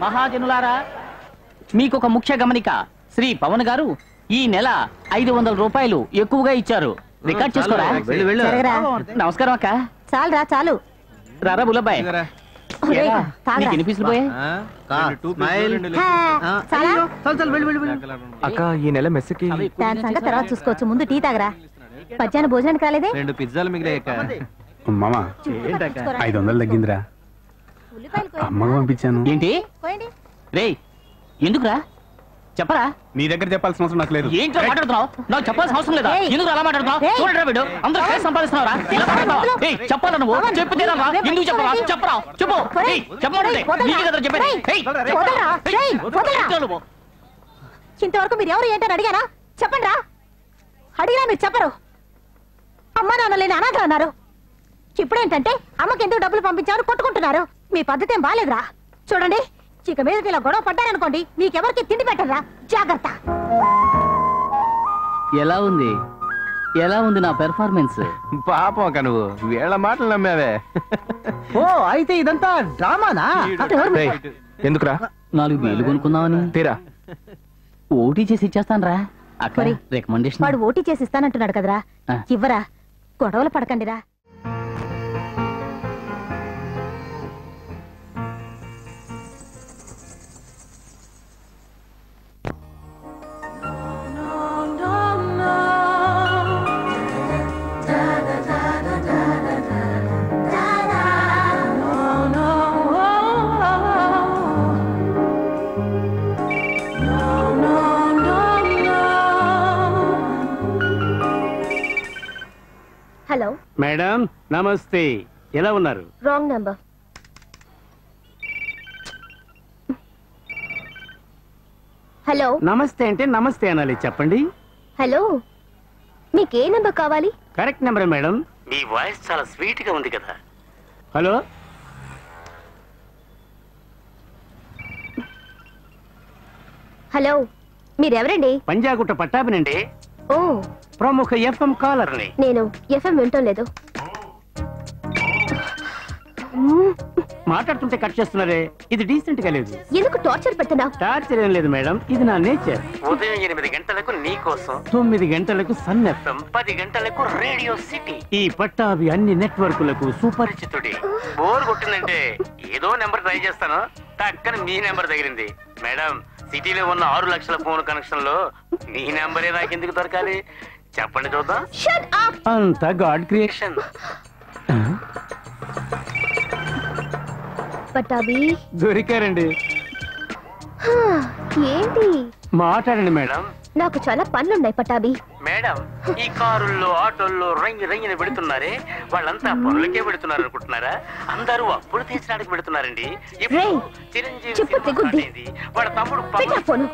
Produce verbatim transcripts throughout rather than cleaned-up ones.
మహాజనులారా, మీకు ఒక ముఖ్య గమనిక. శ్రీ పవన్ గారు ఈ నెల ఐదు వందల రూపాయలు ఎక్కువగా ఇచ్చారు. రికార్డ్ చేసుకోరా. నమస్కారం అక్క. చాలు రా, చాలు రారా బుల్లబ్బాయ్. అక్క ఈ నెల మెస్సుకి తర్వాత చూసుకోవచ్చు. ముందు టీ తాగరా. మధ్యాహ్నం భోజనానికి రాలేదే? రెండు పిజ్జాలు మిగిలాయి. మామా ఐదు వందలు తగ్గిందిరా. అమ్మకు పంపించాను. ఏంటి రే? ఎందుకురా చెప్పరా? నీ దగ్గర చెప్పాల్సిన అవసరం నాకు లేదు. ఏంటో మాట్లాడుతున్నావు? నాకు చెప్పాల్సిన అవసరం లేదా? ఎందుకు అలా మాట్లాడుతున్నావు? చూడరా వీడు అందరూ కేసు సంపాదిస్తున్నారా? ఇలా మాట్లాడుతున్నావా? ఏయ్ చెప్పాలా నువ్వు? చెప్పు తీరాలా? ఎందుకు చెప్పరా? చెప్పరా చెప్పు. ఏయ్ చెప్పమంటే నీకే కదా చెప్పేది. ఏయ్ ఇంతవరకు మీరు ఎవరు ఏంటని అడిగారా? చెప్పండి రా. అడిగినా మీరు చెప్పరు. అమ్మా నాన్న లేని అనాథ అన్నారు. ఇప్పుడేంటంటే అమ్మకి ఎందుకు డబ్బులు పంపించారు కొట్టుకుంటున్నారు. మీ పద్ధతి ఏం బాలేదురా. చూడండి, ఇక మీద ఇలా గొడవ పడ్డారనుకోండి, మీకెవరికి తిండి పెట్టరా. జాగ్రత్త. ఎలా ఉంది ఎలా ఉంది నా పెర్ఫార్మెన్స్? పాపం అక్క, నువ్వు వీళ్ళ మాటలు నమ్మావే. ఓ అయితే ఇదంతా డ్రామానా? ఎందుకురా? నాలుగు వేలు కొనుక్కుందామని. తీరా ఓటీ చేసి ఇచ్చేస్తాను రా. అక్కడ రికమెండేషన్. వాడు ఓటీ చేసి ఇస్తానంటున్నాడు కదరా. ఇవ్వరా. గొడవలు పడకండిరా. హలో మేడం, నమస్తే. ఎలా ఉన్నారు? Wrong number. హలో. నమస్తే అంటే నమస్తే అనాలి. చెప్పండి. హలో, మీకే నెంబర్ కావాలి? Correct number madam. మీ వాయిస్ చాలా స్వీట్ గా ఉంది కదా. హలో. హలో, మీరెవరండి? పంజాగుట్ట పట్టాభినండి. ఓ, ప్రముఖ ఎఫ్ఎం కాలర్ని. నేను ఎఫ్ఎం వింటం లేదు. మాట్లాడుతుంటే కట్ చేస్తున్నారే, ఇది డీసెంట్ గా లేదు. ఎందుకు టార్చర్ పెడుతున్నావు? టార్చర్ ఏం లేదు మేడం, ఇది నా నేచర్. ఉదయం ఎనిమిది గంటలకు నీ కోసం, తొమ్మిది గంటలకు సన్ ఎఫ్ఎం, పది గంటలకు రేడియో సిటీ. ఈ పట్టాభి అన్ని నెట్వర్కులకు సుపరిచితుడి. బోర్ కొట్టిందంటే ఏదో నెంబర్ ట్రై చేస్తాను, టక్కన మీ నెంబర్ తగిలింది. మేడం, సిటీలో ఉన్న ఆరు లక్షల ఫోన్ కనెక్షన్ లో మీ నెంబరే నాకెందుకు దొరకాలి? చెప్పండి చూద్దాం. అంత గాడ్ క్రియేషన్. పట్టాభి దొరికారండి. ఏంటి? మాట్లాడండి మేడం. నాకు చాలా పనులున్నాయి పట్టాభి. మేడం, ఈ కారుల్లో ఆటోల్లో రంగి రంగిని పెడుతున్నారే, వాళ్ళంతా పనులకే పెడుతున్నారు అనుకుంటున్నారా? అందరూ అప్పులు తీర్చడానికి పెడుతున్నారండి. చిరంజీవి వాళ్ళ తమ్ముడు ఫోను.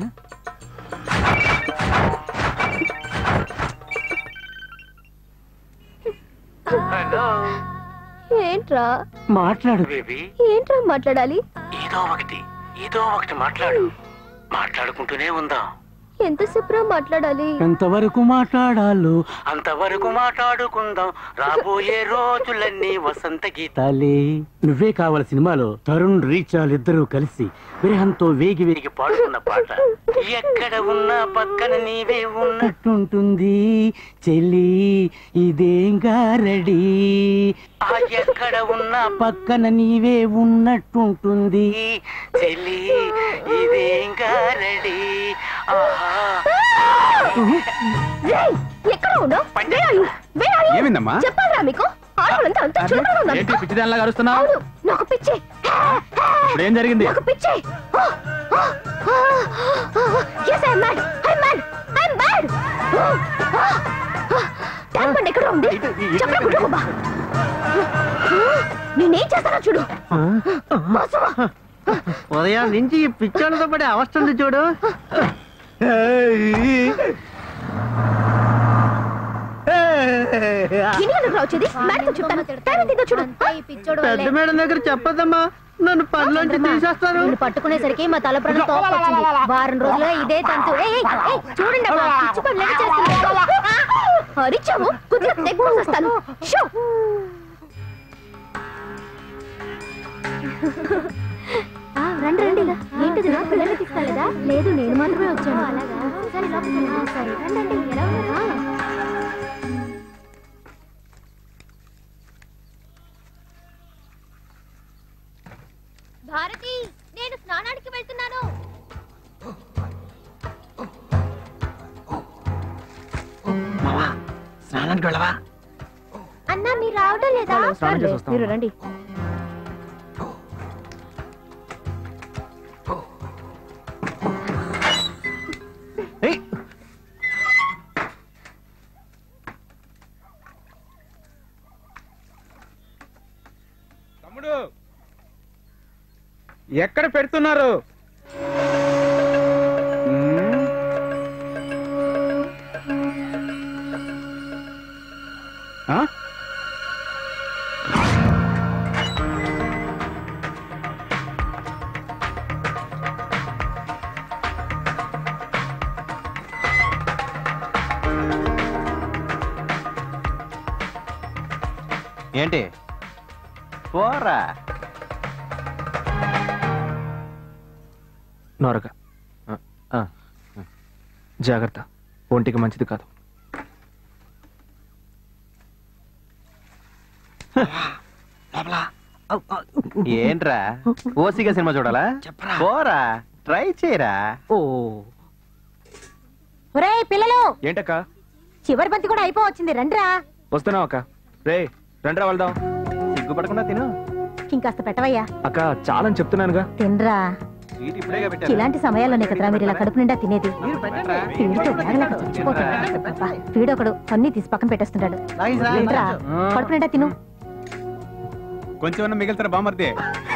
హలో. ఏంట్రా? మాట్లాడు బేబీ. ఏంట్రా మాట్లాడాలి? ఏదో ఒకటి ఏదో ఒకటి మాట్లాడు. మాట్లాడుకుంటూనే ఉందాం. ఎంతసేపు మాట్లాడాలి? ఎంతవరకు మాట్లాడాలో అంతవరకు మాట్లాడుకుందాం. రాబోయే రోజులన్నీ వసంత గీతాలే. నువ్వే కావాలి సినిమాలో తరుణ్ రీచాల్ ఇద్దరూ కలిసి విరహంతో వేగి వేగి పాడుకున్న పాట. ఎక్కడ ఉన్నా పక్కన నీవే ఉన్నట్టుంటుంది చెల్లి, ఇదేం గారడి. ఎక్కడ ఉన్నా పక్కన నీవే ఉన్నట్టుంటుంది చెల్లి, ఇదేం గారడి. ఎక్కడ ఉండవు? ఏమిందమ్మా? చెప్పాలా మీకు? ఆడవాళ్ళంతా అంత చులకనగా ఉన్నారు. పిచ్చిదానిలాగా అరుస్తున్నావు? అవును, నాకు పిచ్చి. ఇప్పుడు ఏం జరిగింది? నాకు పిచ్చి. Yes, I'm mad. I'm mad. I'm mad. Tank Bund ఎక్కడ ఉంది? చెప్పే గుడ్డగొబ్బ. నేనేం చేస్తానో చూడు. ఉదయం నుంచి ఈ పిచ్చోళ్ళతో పడే అవస్థ చూడు. పెద్ద మేడం దగ్గర చెప్పదమ్మా, నన్ను పనిలోంచి తీసేస్తారు. పట్టుకునేసరికి మా తల ప్రాణం తోపొచ్చింది. వారం రోజులుగా ఇదే తంతు. చూడండి హరిచాము కుదిరి తెగ్గొస్తాను. రండి రండి. ఏంటిది నా పిల్లల్ని తీసుకెళ్ళదా? లేదు, నేను మాత్రమే వచ్చాను. అలాగా సరే సరే రండి. ఎలా ఉన్నారా? భారతి, నేను స్నానానికి వెళ్తున్నాను. స్నానానికి వెళ్ళవా? అన్నా మీరు రావడం లేదా? మీరు రండి. తమ్ముడు ఎక్కడ పెడుతున్నారు? ఏంటి పోరా నోరగా జాగ్రత్త, ఒంటికి మంచిది కాదు. ఏంట్రా ఓసిగా సినిమా చూడాలా? పోరా, ట్రై చేయరా. ఓ ఒరేయ్ పిల్లలు, ఏంటక్క? చివరి బంతి కూడా అయిపోవచ్చింది, రండిరా. వస్తున్నావు అక్క? రే రండిరా వెళ్దాం. సిగ్గుపడకుండా తిను. ఇంకాస్త పెట్టవయ్యా. అక్క చాలని చెప్తున్నానుగా. తినరా. స్వీట్ ఇప్పుడేగా పెట్టాను. ఇలాంటి సమయాల్లోనే కదరా మీరు ఇలా కడుపు నిండా తినేది. వీడితో బాగా చచ్చిపోతున్నాడు. అబ్బా, వీడొకడు అన్ని తీసి పక్కన పెట్టేస్తుంటాడు. ఏంట్రా, కడుపు నిండా తిను. కొంచెం మిగులుతారా బామర్దే?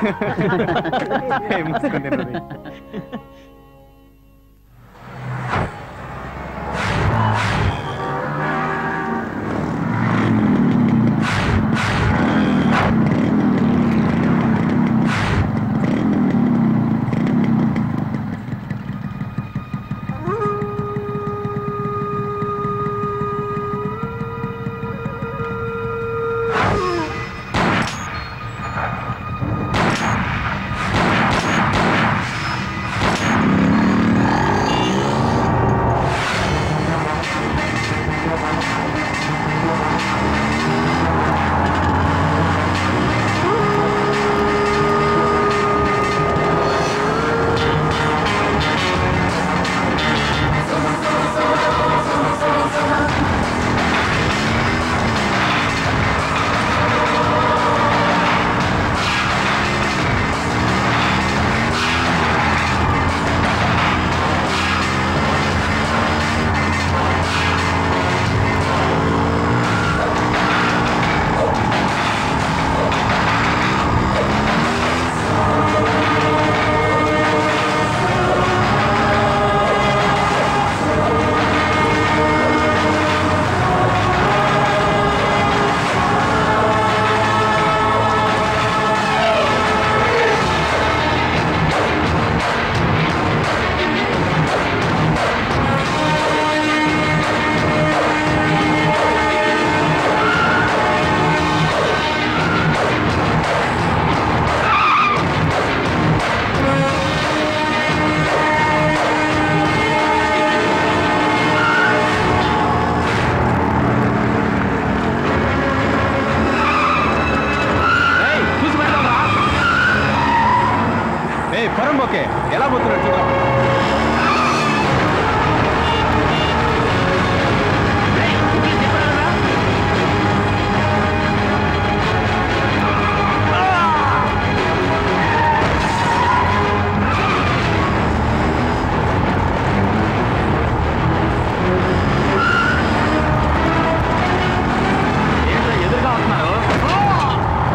ఓకే, ఎలా పోతున్నాడు చూద్దాం.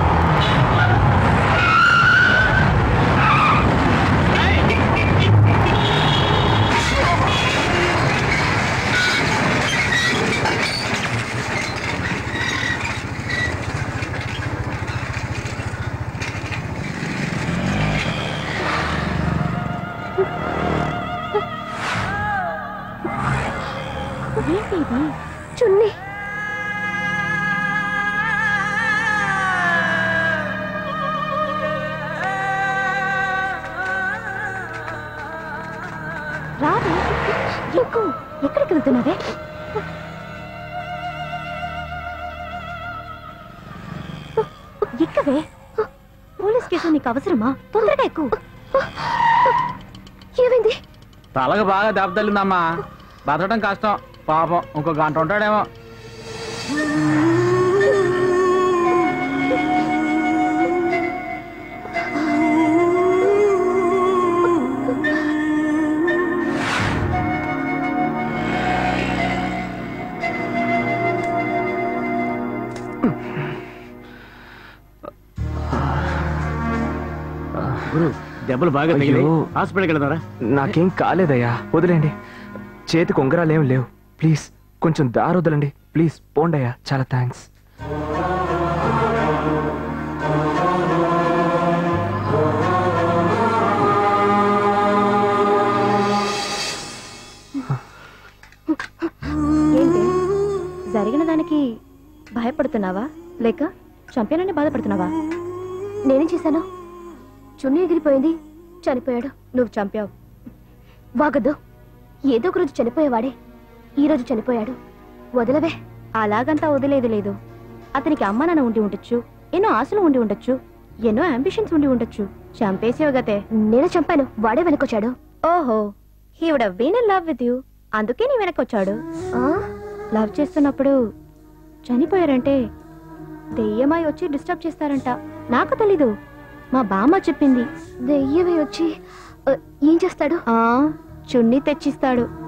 Hey! వెళ్తున్నావే? ఎక్కవే. పోలీస్ కేసు నీకు అవసరమా? తొందరగా ఎక్కువ. ఏమైంది? తలకు బాగా దెబ్బ తగిలిందమ్మా. బతకడం కష్టం. పాపం ఇంకో గంట ఉంటాడేమో. దెబ్బలు బాగా తగిలి హాస్పిటల్కి వెళ్తారా? నాకేం కాలేదయ్యా, వదిలేండి. చేతికి ఉంగరాలు ఏం లేవు. ప్లీజ్ కొంచెం దారి వదలండి. ప్లీజ్ పోండయ్యా. చాలా థ్యాంక్స్. ఏంటి జరిగిన దానికి భయపడుతున్నావా లేక చంపానని బాధపడుతున్నావా? నేనేం చేశాను? చున్నీ ఎగిరిపోయింది, చనిపోయాడు. నువ్వు చంపావు. వాగద్దు. ఏదో ఒక రోజు చనిపోయేవాడే ఈ రోజు చనిపోయాడు. వదలవే. అలాగంతా వదిలేదు లేదు. అతనికి అమ్మ నాన్న ఉండి ఉండొచ్చు, ఎన్నో ఆశలు ఉండి ఉండొచ్చు, ఎన్నో అంబిషన్స్ ఉండి ఉండొచ్చు. చంపేసేవు గతే. నేను చంపాను, వాడే వెనకొచ్చాడు. ఓహో, he would have been in love with you. అందుకే నీ వెనకొచ్చాడు. లవ్ చేస్తున్నప్పుడు చనిపోయారంటే దెయ్యమై వచ్చి డిస్టర్బ్ చేస్తారంట. నాకు తెలీదు, మా బామ్మ చెప్పింది. దెయ్యమై వచ్చి ఏం చేస్తాడు? చున్నీ తెచ్చిస్తాడు.